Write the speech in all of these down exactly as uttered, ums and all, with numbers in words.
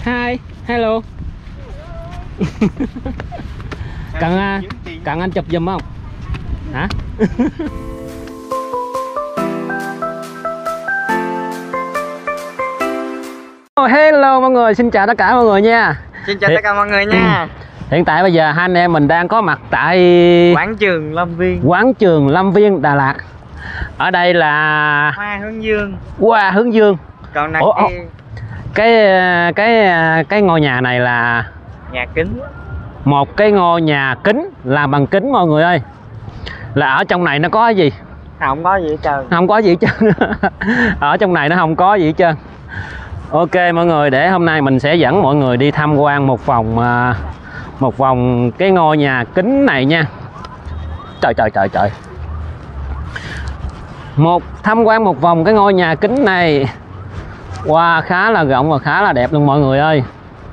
Hi, hello. Cần cần anh chụp giùm không? Hả? Hello mọi người, xin chào tất cả mọi người nha. Xin chào tất cả mọi người nha. Hiện tại bây giờ hai anh em mình đang có mặt tại quảng trường Lâm Viên. Quảng trường Lâm Viên, Đà Lạt. Ở đây là Hoa Hướng Dương. Hoa Hướng Dương. Còn này Ủa, kia... cái cái cái ngôi nhà này là nhà kính. Một cái ngôi nhà kính làm bằng kính mọi người ơi. Là ở trong này nó có cái gì? Không có gì hết trơn. Không có gì hết trơn. Ở trong này nó không có gì hết trơn. Ok mọi người, để hôm nay mình sẽ dẫn mọi người đi tham quan một vòng một vòng cái ngôi nhà kính này nha. Trời trời trời trời. Một tham quan một vòng cái ngôi nhà kính này. Wow, khá là rộng và khá là đẹp luôn mọi người ơi.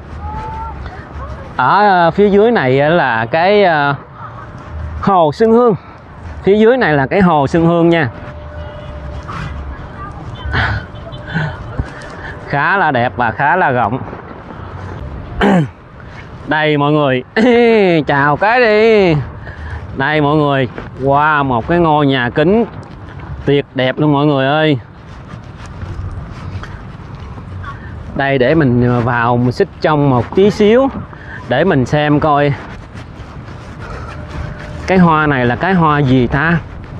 Ở phía dưới này là cái hồ Xuân Hương. Phía dưới này là cái hồ Xuân Hương nha. Khá là đẹp và khá là rộng. Đây mọi người. Chào cái đi. Đây mọi người. Wow, một cái ngôi nhà kính tuyệt đẹp luôn mọi người ơi. Đây để mình vào mình xích trong một tí xíu để mình xem coi cái hoa này là cái hoa gì ta.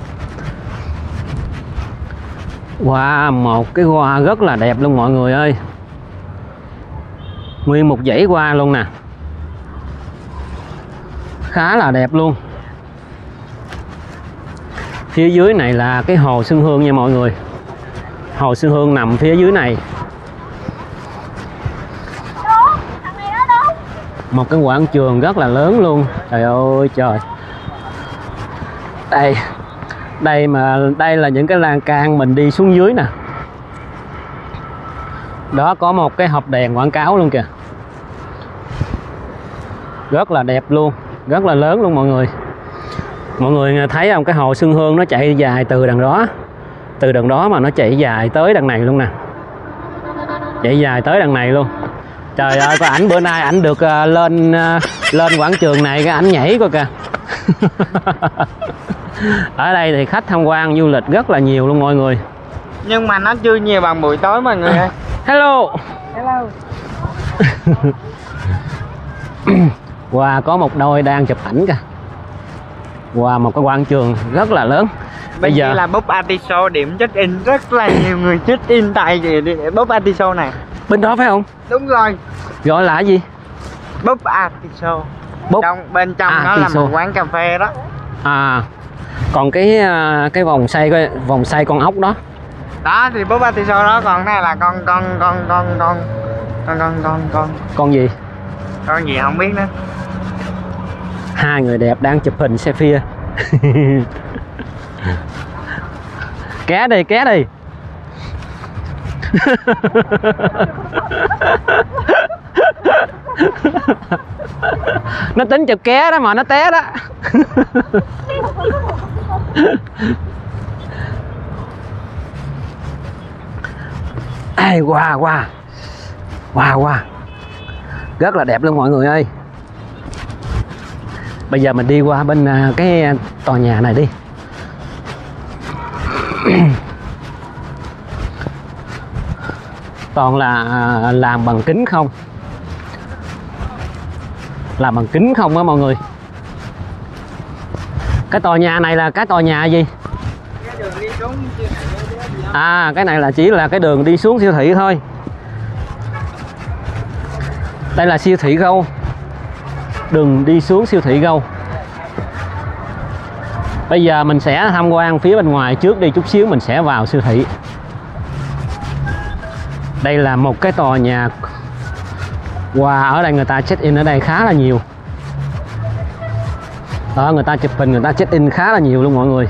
Wow, một cái hoa rất là đẹp luôn mọi người ơi. Nguyên một dãy hoa luôn nè. Khá là đẹp luôn. Phía dưới này là cái hồ Xuân Hương nha mọi người. Hồ Xuân Hương nằm phía dưới này. Một cái quảng trường rất là lớn luôn. Trời ơi trời. Đây. Đây mà đây là những cái lan can mình đi xuống dưới nè. Đó, có một cái hộp đèn quảng cáo luôn kìa. Rất là đẹp luôn, rất là lớn luôn mọi người. Mọi người thấy không, cái hồ Xuân Hương nó chạy dài từ đằng đó. Từ đằng đó mà nó chạy dài tới đằng này luôn nè. Chạy dài tới đằng này luôn. Trời ơi, có ảnh bữa nay ảnh được uh, lên uh, lên quảng trường này cái ảnh nhảy coi kìa. Ở đây thì khách tham quan du lịch rất là nhiều luôn mọi người. Nhưng mà nó chưa nhiều bằng buổi tối mọi người ơi. Hello. Hello. Wow, có một đôi đang chụp ảnh kìa. Wow, một cái quảng trường rất là lớn. Bây, Bây giờ là Búp Atiso, điểm check in rất là nhiều người check in tại Búp Atiso này. Bên đó phải không? Đúng rồi. Gọi là cái gì? Búp Atiso. Búp Trong bên trong Atiso. nó là một quán cà phê đó. À. Còn cái cái vòng xoay cái vòng xoay con ốc đó. Đó thì Búp Atiso đó, còn này là con con con con con con con con con con gì? Con gì không biết nữa. Hai người đẹp đang chụp hình selfie. Ké đi, ké đi. Nó tính chụp ké đó mà nó té đó. Ê, wow, wow. Wow, wow. Rất là đẹp luôn mọi người ơi. Bây giờ mình đi qua bên cái tòa nhà này đi. Toàn là làm bằng kính không. Làm bằng kính không á mọi người. Cái tòa nhà này là cái tòa nhà gì? Cái đường đi xuống siêu thị. À, cái này là chỉ là cái đường đi xuống siêu thị thôi. Đây là siêu thị Gâu. Đường đi xuống siêu thị Gâu. Bây giờ mình sẽ tham quan phía bên ngoài trước đi, chút xíu mình sẽ vào siêu thị. Đây là một cái tòa nhà. Wow, ở đây người ta check in ở đây khá là nhiều. Đó, người ta chụp hình, người ta check in khá là nhiều luôn mọi người.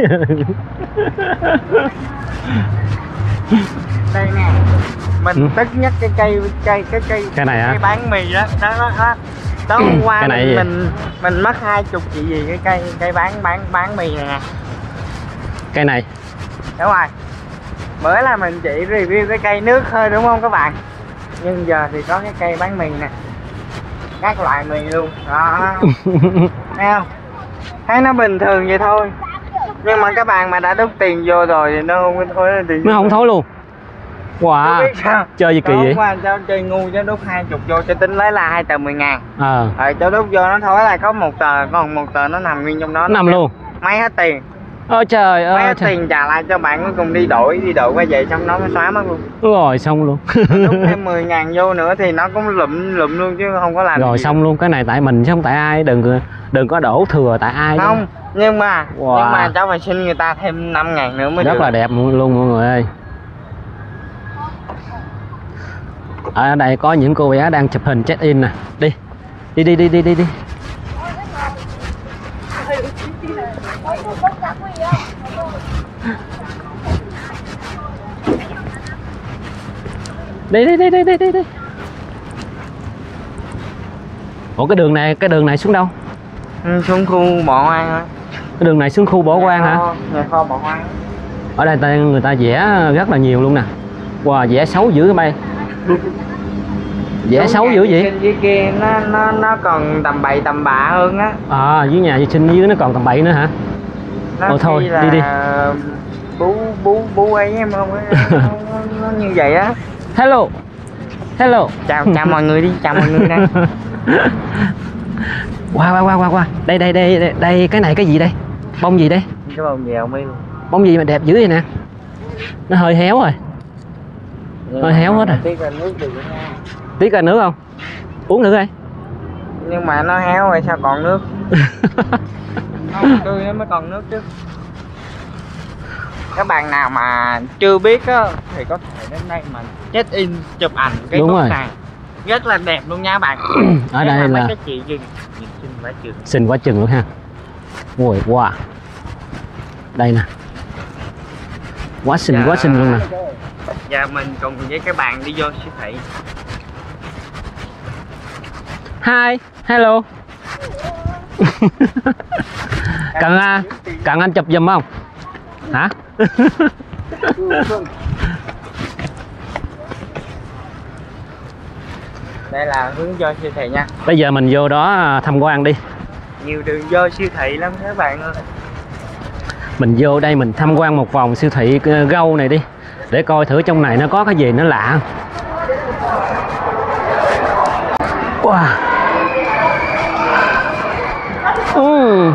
Đây nè, mình Ừ. tức nhất cái cây cây cái cây Cái này hả? cây bán mì đó đó đó, đó. Tối hôm qua Cái này mình, gì? mình mình mất hai chục chị gì cái cây cây bán bán bán mì này nè. Cây này Đúng rồi, bữa là mình chỉ review cái cây nước thôi đúng không các bạn, nhưng giờ thì có cái cây bán mì nè, các loại mì luôn đó. Thấy không, thấy nó bình thường vậy thôi, nhưng mà các bạn mà đã đút tiền vô rồi thì nó không thôi tiền nó không thối luôn. Không Wow, biết sao. chơi gì kỳ Tối vậy? hôm qua cháu chơi ngu cháu đút hai chục vô, cho tính lấy là hai tờ mười ngàn. Ờ, Rồi cháu đút vô nó thối là có một tờ, còn một tờ nó nằm nguyên trong đó. nằm luôn. Mấy hết tiền, Ôi trời mấy ơi hết trời. tiền trả lại cho bạn, cuối cùng đi đổi đi đổi quay về xong nó mới xóa mất luôn. Rồi xong luôn. Đút thêm mười ngàn vô nữa thì nó cũng lụm lụm luôn chứ không có làm Rồi gì. xong luôn, cái này tại mình chứ không tại ai, đừng đừng có đổ thừa tại ai. Không, đâu. nhưng mà Wow. nhưng mà cháu phải xin người ta thêm năm ngàn nữa mới Rất được. là đẹp luôn mọi người ơi. Ở đây có những cô bé đang chụp hình check in nè. Đi. Đi đi đi đi đi đi. Đi đi đi đi đi đi đi. Ủa cái đường này, cái đường này xuống đâu? Ừ, xuống khu bỏ hoang thôi. Cái đường này xuống khu bỏ hoang hả? Nhà kho bỏ hoang. Ở đây ta, người ta vẽ rất là nhiều luôn nè. Wow, vẽ xấu dữ cái bay. Vẽ xấu dữ vậy? Trên dưới kia nó nó nó còn tầm bậy tầm bạ hơn á. À, dưới nhà vệ sinh dưới nó còn tầm bậy nữa hả? Nó Ồ, thôi, khi là đi đi. bú bú bú ấy em không nó, nó như vậy á. Hello. Hello. Chào chào mọi người đi, chào mọi người đây. Qua qua qua qua qua. Đây đây đây đây, đây cái này cái gì đây? Bông gì đây? Cái bông dèo mi. Bông gì mà đẹp dữ vậy nè. Nó hơi héo rồi. Hơi héo hết rồi. Tiếc là nước được nha. Tí coi nước không? Uống thử coi. Nhưng mà nó héo rồi sao còn nước? Không tươi nó mới còn nước chứ. Các bạn nào mà chưa biết á thì có thể đến đây mà check in chụp ảnh cái Đúng góc rồi. này rất là đẹp luôn nha bạn. Ở Thế đây mà mấy là cái chị gì nhìn xinh quá chừng. xinh quá chừng luôn ha. Ui wow. Đây nè. Quá xinh quá xinh luôn nè. Giờ mình cùng với các bạn đi vô siêu thị. Hi, hello. Cần à, cần anh chụp giùm không? Hả? Đây là hướng vô siêu thị nha. Bây giờ mình vô đó tham quan đi. Nhiều đường vô siêu thị lắm các bạn ơi. Mình vô đây mình tham quan một vòng siêu thị Gâu này đi, để coi thử trong này nó có cái gì nó lạ. Wow. Ừ.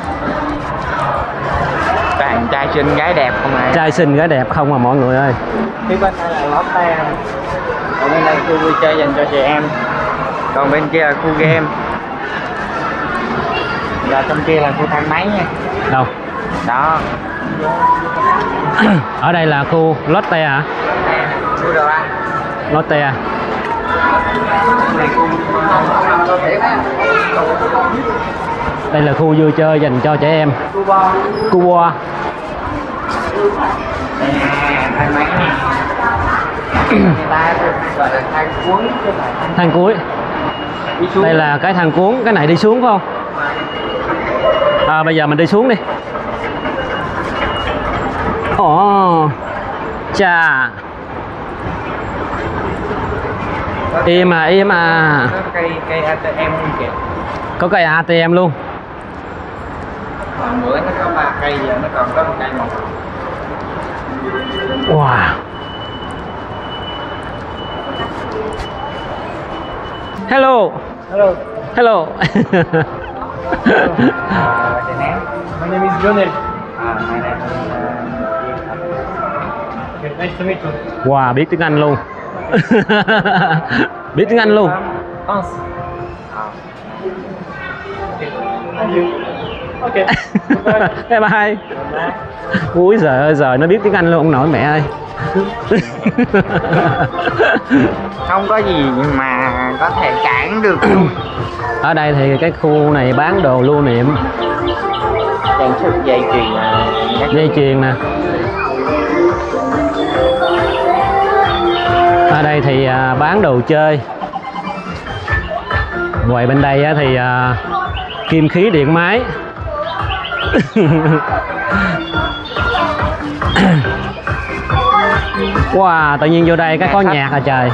Toàn trai xinh gái đẹp không à. Trai xinh gái đẹp không à mọi người ơi. Phía bên đây là Lotte, còn bên đây là khu vui chơi dành cho trẻ em, còn bên kia là khu game, và trong kia là khu thang máy nha. Đâu? Đó. Ở đây là khu Lotte hả? Nè, khu đồ ăn. Lotte à? Này khu đồ tiệm á. Đây là khu vui chơi dành cho trẻ em. Khu bo. Khu bo. Đây nè, thang máy nè. Người ta gọi là thang cuốn chứ không phải Thang cuối. đi xuống. Đây là cái thang cuốn, cái này đi xuống phải không? À, bây giờ mình đi xuống đi. Ồ, chà. Im à, im à. Có cây cây a tê em luôn kìa. Có cây a tê em luôn. Còn bữa nó có ba cây, giờ nó còn có một cây một. Wow. Hello. Hello. Hello. Uh, the name? My name is Lionel. Uh, my name is uh, Okay, nice to meet you. Wow, biết tiếng Anh luôn. Biết tiếng Anh luôn. Hans. uh, And you? Okay. Goodbye. Bye bye. Úi giời ơi, giờ nó biết tiếng Anh luôn ông nội mẹ ơi. không có gì mà có thể cản được luôn. Ở đây thì cái khu này bán đồ lưu niệm. trang sức dây chuyền à, dây chuyền nè. Ở đây thì à, bán đồ chơi. Ngoài bên đây á, thì à, kim khí điện máy. Wow, tự nhiên vô đây cái có nhạc à trời.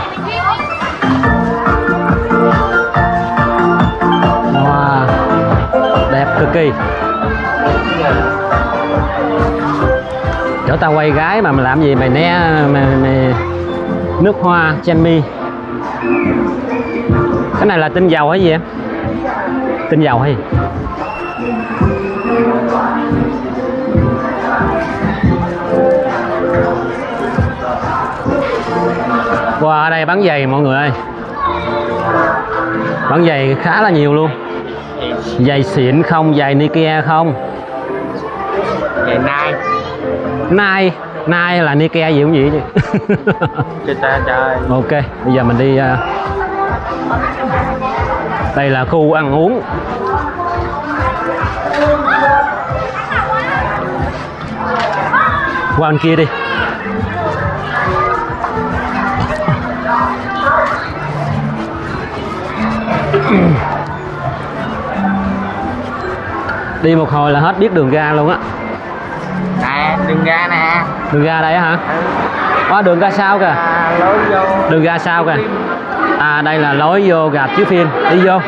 Wow, đẹp cực kỳ. Chỗ tao quay gái mà mày làm gì mày né mày, mày... nước hoa chen mi. Cái này là tinh dầu hay gì em? Tinh dầu hay gì? Wow, ở đây bán giày mọi người ơi. Bán giày khá là nhiều luôn. Giày xịn không, giày Nike không? Giày Nike. Nike, Nike là Nike gì cũng vậy chứ. Trời trời. Ok, bây giờ mình đi. Uh... Đây là khu ăn uống. Qua bên kia đi. Đi một hồi là hết biết đường ra luôn á. Nè, đường ra nè. Đường ra đây hả? Ừ. Có đường ra sao kìa? À, lối vô. Đường ra sao kìa? À, đây là lối vô rạp chiếu phim. Đi vô.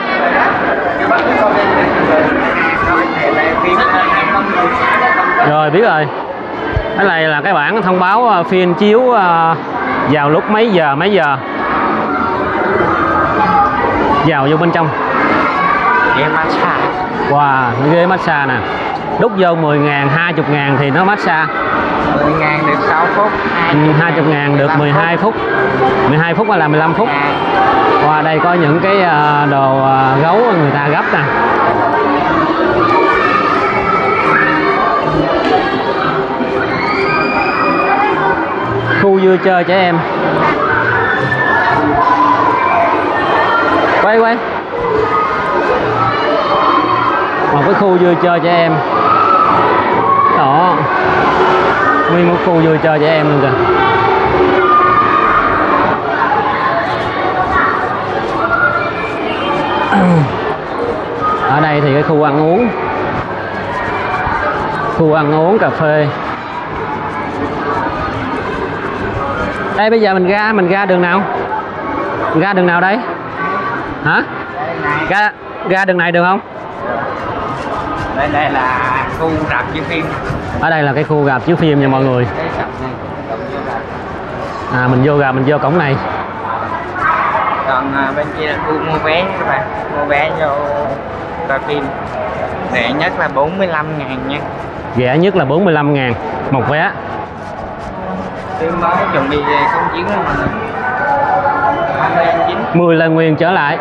Rồi biết rồi. Cái này là cái bảng thông báo phim chiếu vào lúc mấy giờ mấy giờ. Vào vô bên trong. Ghế massage. Wow, ghế massage nè. Đút vô mười ngàn, hai mươi ngàn thì nó massage. mười ngàn được sáu phút. hai mươi ngàn được mười hai phút. mười hai phút hay là mười lăm phút. Qua wow, đây có những cái đồ gấu người ta gấp nè. Khu vui chơi trẻ em. Quay quay. Một cái khu vui chơi trẻ em. Đó. Nguyên một khu vui chơi trẻ em luôn kìa. Ở đây thì cái khu ăn uống. Khu ăn uống cà phê. Đây bây giờ mình ra mình ra đường nào? Mình ra đường nào đây? Hả? Ra ra đường này được không? Đây đây là khu rạp chiếu phim. Ở đây là cái khu rạp chiếu phim nha mọi người. À mình vô rạp mình vô cổng này. Còn à, bên kia là khu mua vé các bạn, mua vé vô coi phim. Rẻ nhất là bốn mươi lăm ngàn nha. Rẻ nhất là bốn mươi lăm ngàn một vé. Phim mới chuẩn bị công chiếu rồi mọi người. hai mươi tháng chín. mười lần nguyên trở lại.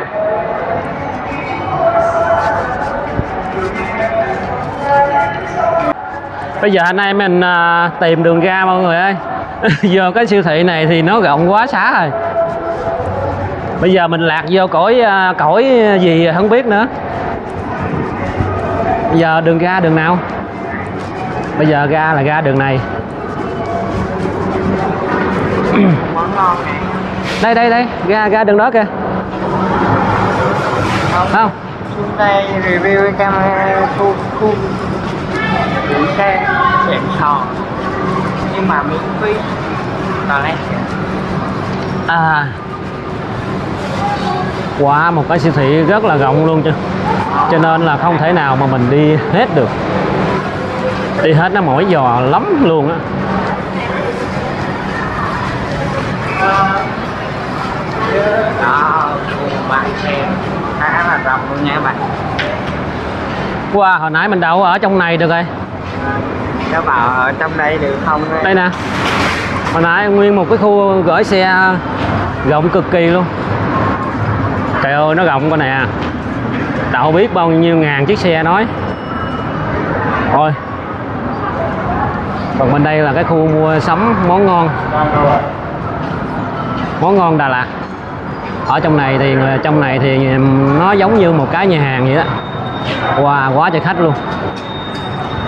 Bây giờ anh em mình à, tìm đường ra mọi người ơi. Giờ cái siêu thị này thì nó rộng quá xá rồi. Bây giờ mình lạc vô cõi à, cõi gì không biết nữa. Bây giờ đường ra đường nào? Bây giờ ra là ra đường này. Món ngon nè. Đây đây đây, ra ra đường đó kìa. Không. Không. Xuống đây review cái camera khu khu gửi xe đèn sò nhưng mà miễn phí. Toilet. À. Wow, một cái siêu thị rất là rộng luôn chứ. Cho nên là không thể nào mà mình đi hết được. Đi hết nó mỏi giò lắm luôn á. Đó, bán xe khá là rộng luôn nha các bạn. Wow, hồi nãy mình đâu ở trong này được rồi. Các bạn ở trong đây được không? Đây nè. Hồi nãy nguyên một cái khu gửi xe rộng cực kỳ luôn. Trời ơi nó rộng con nè. Đâu biết bao nhiêu ngàn chiếc xe nói. Thôi. Còn bên đây là cái khu mua sắm món ngon. Món ngon Đà Lạt. Ở trong này thì trong này thì nó giống như một cái nhà hàng vậy đó. Wow, quá trời khách luôn.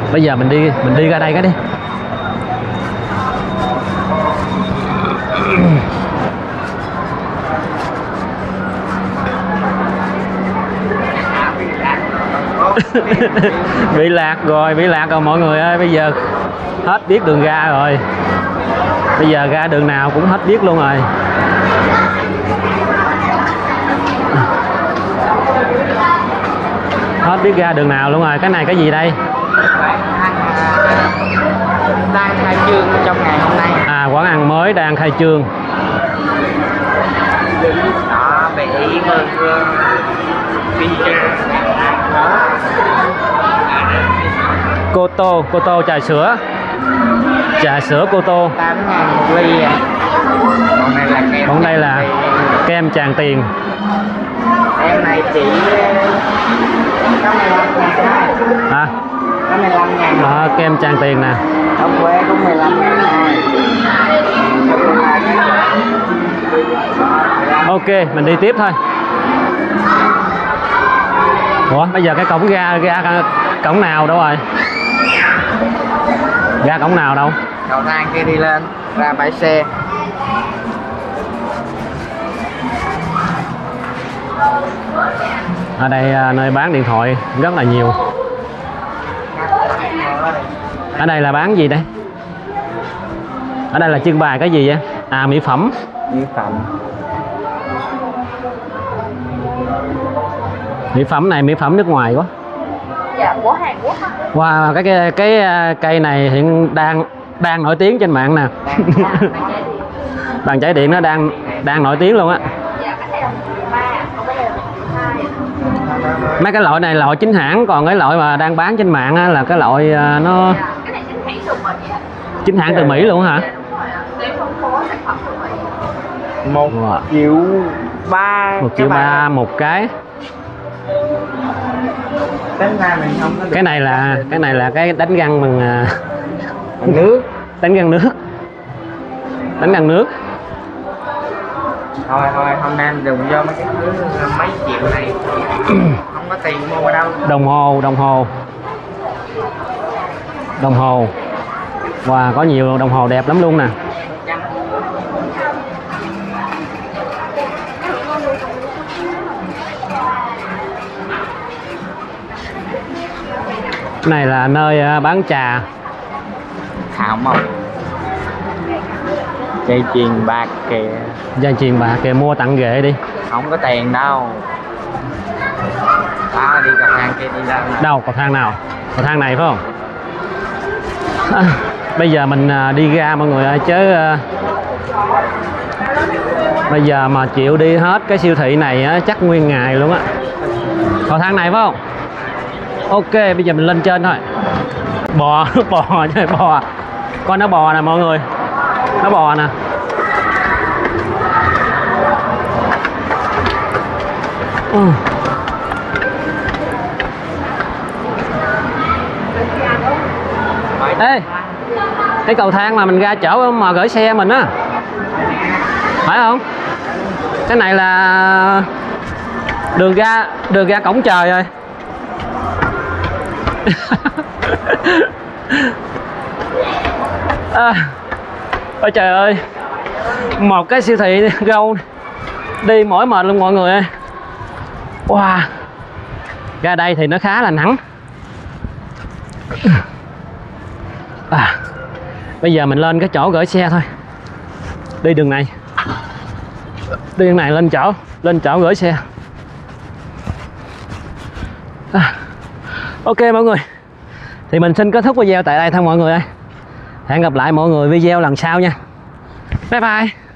Bây giờ mình đi mình đi ra đây cái đi. Bị lạc rồi, bị lạc rồi mọi người ơi. Bây giờ hết biết đường ra rồi. Bây giờ ra đường nào cũng hết biết luôn rồi. Hết biết ra đường nào luôn rồi. Cái này cái gì đây? Đang khai trương trong ngày hôm nay. À, quán ăn mới đang khai trương. Đó, bị mừng Cô Tô, Cô Tô trà sữa. Trà sữa Cô Tô. tám ngàn một ly à. Còn này là kem. Còn đây là kem Tràng Tiền. Em này chỉ có mười lăm ngàn thôi. À, Có mười lăm ngàn. à, kem Tràng Tiền nè. Ở quê cũng mười lăm ngàn thôi. Ok, mình đi tiếp thôi. Ủa, bây giờ cái cổng ra ra cổng nào đâu rồi? Ra cổng nào đâu? Cầu thang kia đi lên, ra bãi xe. Ở đây à, nơi bán điện thoại rất là nhiều. Ở đây là bán gì đây? Ở đây là trưng bày cái gì vậy? À, mỹ phẩm. Mỹ phẩm. Mỹ phẩm này mỹ phẩm nước ngoài quá. Dạ, của Hàn Quốc á. Wow, cái cái cái cây này hiện đang đang nổi tiếng trên mạng nè. Bàn chải điện nó đang đang nổi tiếng luôn á. Dạ, cái này là ba, còn cái này là hai. Mấy cái loại này loại chính hãng, còn cái loại mà đang bán trên mạng á, là cái loại à, nó Dạ, cái này chính hãng từ Mỹ á. chính hãng từ Mỹ luôn hả? Dạ, đúng rồi ạ. Để phân phối sản phẩm từ Mỹ. Một Wow. triệu ba. Một triệu ba một cái. Tính ra mình không có được. Cái này là cái này là cái đánh răng bằng à, Bằng nước. đánh răng nước. Đánh răng nước. Thôi thôi, hôm nay mình dùng vô mấy cái thứ mấy triệu này. Không có tiền mua đâu. Đồng hồ, đồng hồ. Đồng hồ. Wow, có nhiều đồng hồ đẹp lắm luôn nè. Cái này là nơi à, bán trà. Thảo Mộc. Dây chuyền bạc kìa. Dây chuyền bạc kìa, mua tặng ghệ đi. Không có tiền đâu. Đó, đi cầu thang kia đi lên nè. Đâu, cầu thang nào? Cầu thang này phải không? À, bây giờ mình à, đi ra mọi người ơi, chứ à, bây giờ mà chịu đi hết cái siêu thị này á, chắc nguyên ngày luôn á. Cầu thang này phải không? Ok, bây giờ mình lên trên thôi. Bò, bò chứ bò. Con nó bò nè mọi người. Nó bò nè. Ừ. Ê, cái cầu thang mà mình ra chỗ mà gửi xe mình á, phải không? Cái này là đường ra đường ra cổng trời rồi. À, ôi trời ơi, một cái siêu thị gâu đi mỏi mệt luôn mọi người ơi. Wow, ra đây thì nó khá là nắng. À, bây giờ mình lên cái chỗ gửi xe thôi. Đi đường này, đi đường này lên chỗ lên chỗ gửi xe. À, ok mọi người, thì mình xin kết thúc video tại đây thôi mọi người ơi. Hẹn gặp lại mọi người video lần sau nha. Bye bye.